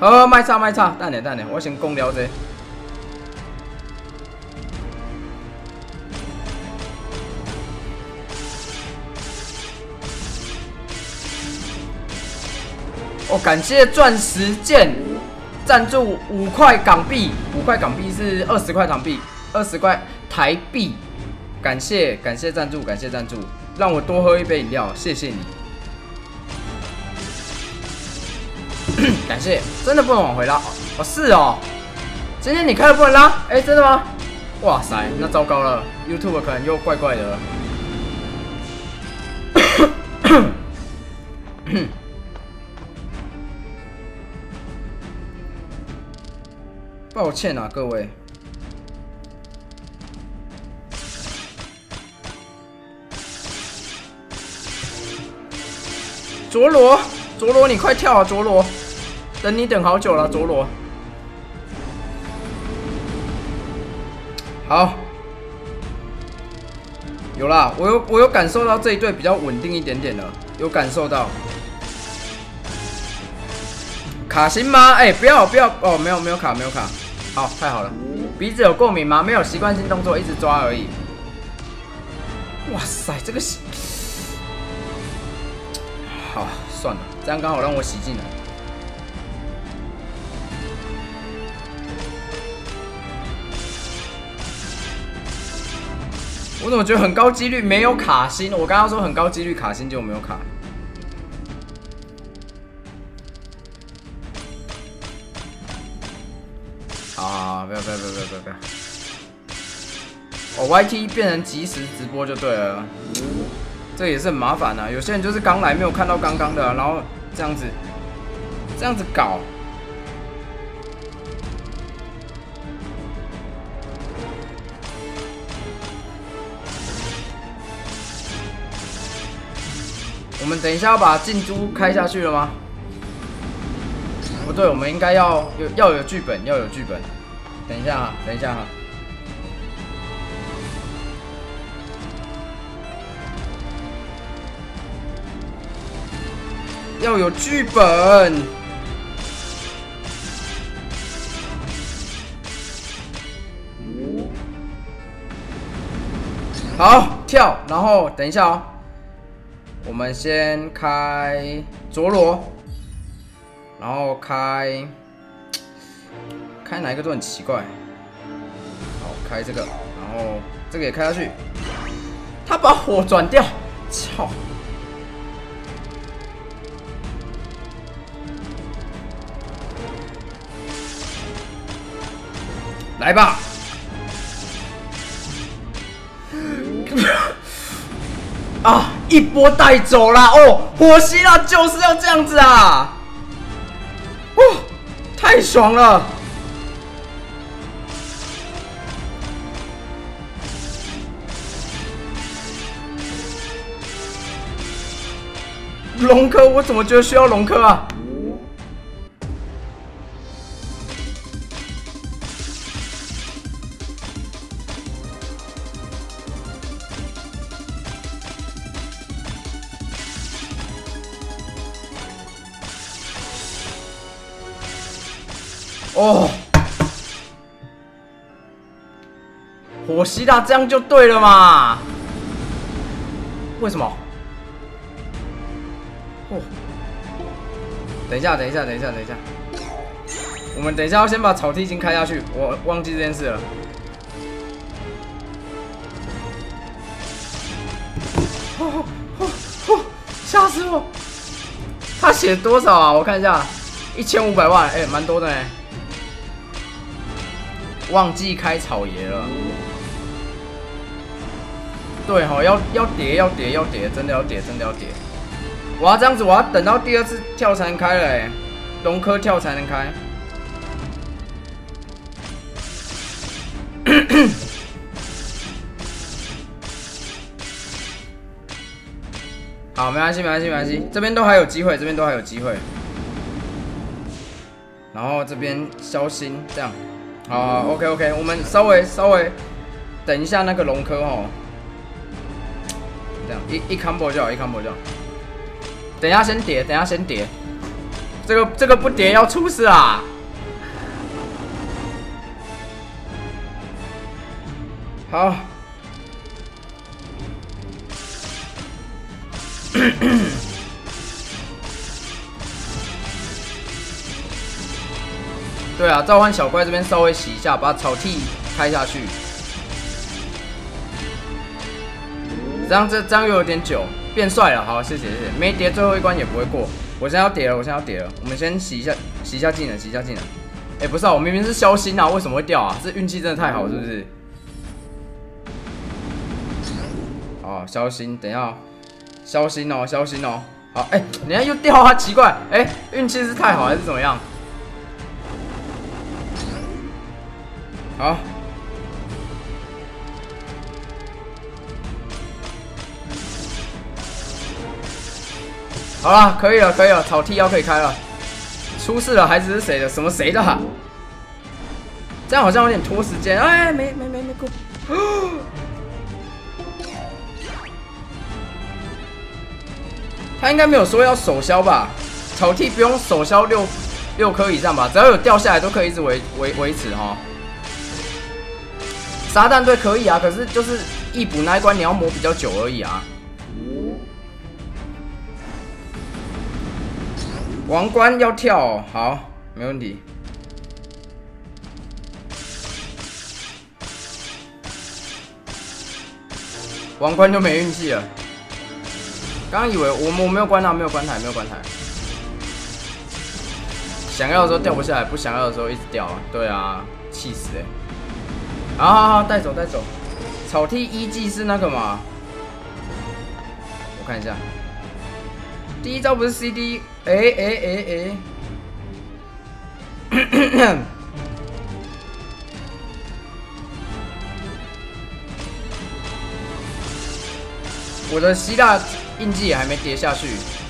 好，卖差，等下，我先讲了这。哦，感谢钻石剑赞助5块港币，5块港币是20块港币，20块台币。感谢赞助，让我多喝一杯饮料，谢谢你。感谢，真的不能往回拉哦，是哦，今天你开了不能拉，哎，真的吗？哇塞，那糟糕了 ，YouTube 可能又怪怪的了。抱歉啊，各位。卓罗，你快跳啊！卓罗，等你等好久了，卓罗。好，有啦，我有感受到这一队比较稳定一点点了，有感受到。卡行吗？哎，不要哦，没有卡。好，太好了。鼻子有过敏吗？没有，习惯性动作一直抓而已。哇塞，这个好，算了，这样刚好让我洗进来。我怎么觉得很高几率没有卡星？我刚刚说很高几率卡星，结果没有卡。好，不要！哦 ，YT 变成即时直播就对了，这也是很麻烦啊。有些人就是刚来没有看到刚刚的、啊，然后这样子搞。我们等一下要把进猪开下去了吗？不对，我们应该要有剧本，等一下哈。要有剧本。好，跳，然后等一下哦。我们先开卓罗，然后开哪一个都很奇怪。好，开这个，然后这个也开下去。他把火转掉，操！来吧！啊！一波带走啦！哦，火希腊就是要这样子啊！哦，太爽了！龙科，我怎么觉得需要龙科啊？哦，火希腊这样就对了嘛？为什么？哦，等一下，我们等一下要先把草地精开下去，我忘记这件事了。吓死我！他写多少啊？我看一下，1500万，哎，蛮多的呢。忘记开草爷了。对吼，要叠，真的要叠。我要这样子，我要等到第2次跳才能开了哎，龙科跳才能开。好，没关系，这边都还有机会，然后这边消心，这样，好 ，OK， 我们稍微等一下那个龙科哦，这样一 combo 就好，等一下先叠， 这个不叠要出事啊！好。对啊，召唤小怪这边稍微洗一下，把草剃开下去。这样又有点久，变帅了。好，谢谢。没叠最后一关也不会过。我现在要叠了，我们先洗一下技能，哎，不是啊，我明明是消星啊，为什么会掉啊？是运气真的太好，是不是？哦，消星，等一下，消星哦。好，哎，人家又掉啊，奇怪，哎，运气是太好还是怎么样？好。好了，可以了，草剃妖可以开了。出事了，孩子是谁的？什么谁的、啊？这样好像有点拖时间。哎，没过。他应该没有说要手消吧？草剃不用手消6颗以上吧？只要有掉下来都可以一直维持哈。撒旦队可以啊，可是就是一补那一关你要磨比较久而已啊。王冠要跳、哦，好，没问题。王冠就没运气了。刚刚以为我没有关他，没有关台。想要的时候掉不下来，不想要的时候一直掉啊。对啊，气死哎、欸！好，带走。草剃一技是那个嘛？我看一下，第一招不是 CD。哎，我的希腊印记也还没叠下去。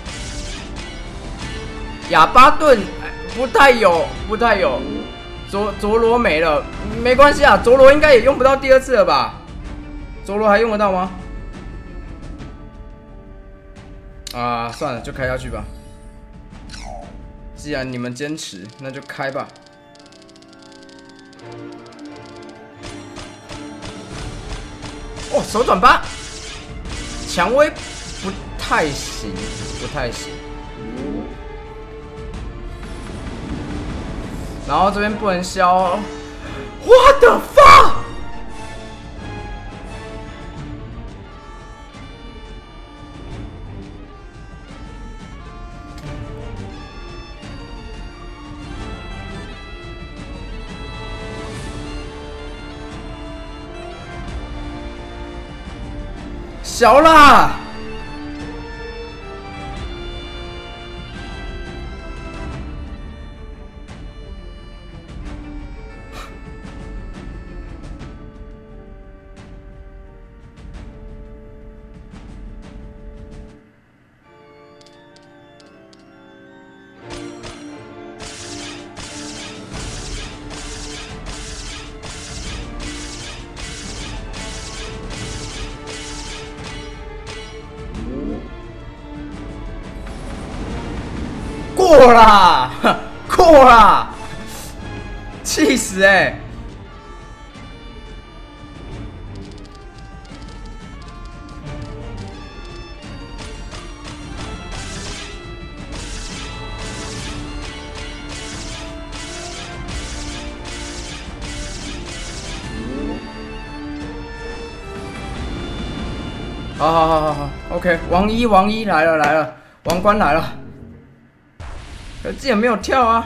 哑巴盾不太有。佐罗没了，没关系啊，佐罗应该也用不到第2次了吧？佐罗还用得到吗？啊，算了，就开下去吧。既然你们坚持，那就开吧。哦，手转8，蔷薇不太行。然后这边不能消 ，What the fuck！ 小啦！过啦！气死欸！好 ，OK， 王一来了，王冠来了。可是之前没有跳啊。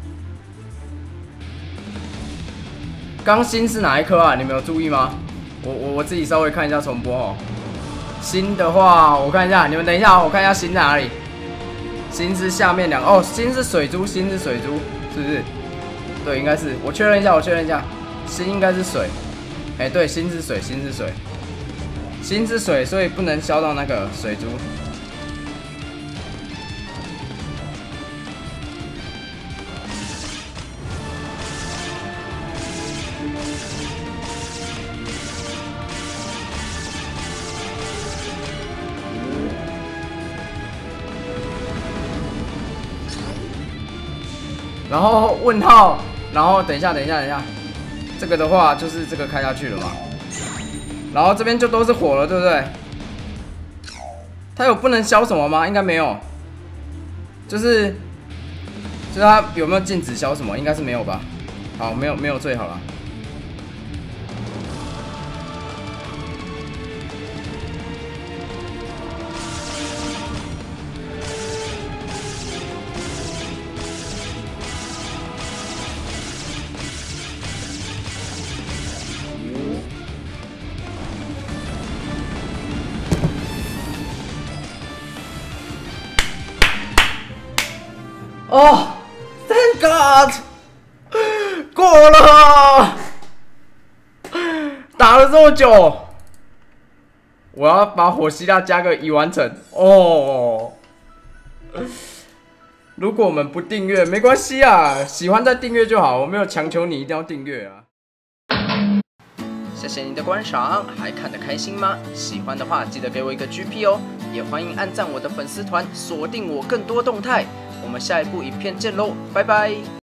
刚新是哪一颗啊？你们有注意吗？我自己稍微看一下重播哦。新的话，我看一下，你们等一下，我看一下新在哪里。新是下面2个哦，新是水珠，是不是？对，应该是。我确认一下，新应该是水。哎，对，新是水，所以不能消到那个水珠。 然后问号，然后等一下，这个的话就是这个开下去了嘛，然后这边就都是火了，对不对？它有不能消什么吗？应该没有，就是它有没有禁止消什么？应该是没有吧。好，没有最好了。哦 ，Thank God， 过了，打了这么久，我要把火希腊加个已完成哦。如果我们不订阅没关系啊，喜欢再订阅就好，我没有强求你一定要订阅啊。谢谢你的观赏，还看得开心吗？喜欢的话记得给我一个 GP 哦，也欢迎按赞我的粉丝团，锁定我更多动态。我们下一部影片见喽，拜拜。